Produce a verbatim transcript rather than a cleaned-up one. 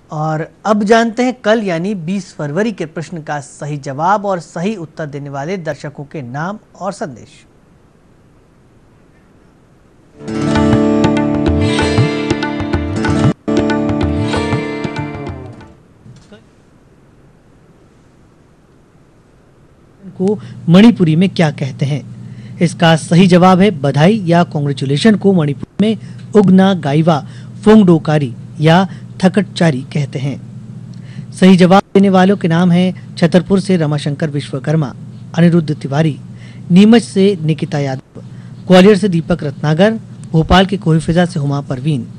और अब जानते हैं कल यानी बीस फरवरी के प्रश्न का सही जवाब और सही उत्तर देने वाले दर्शकों के नाम और संदेश। को मणिपुरी में क्या कहते हैं? इसका सही जवाब है बधाई या कांग्रेचुलेशन को मणिपुर में उगना गाइवा फोंगडोकारी या थकटचारी कहते हैं। सही जवाब देने वालों के नाम हैं छतरपुर से रमाशंकर विश्वकर्मा, अनिरुद्ध तिवारी, नीमच से निकिता यादव, ग्वालियर से दीपक रत्नागर, भोपाल के कोहिफिजा से हुमा परवीन,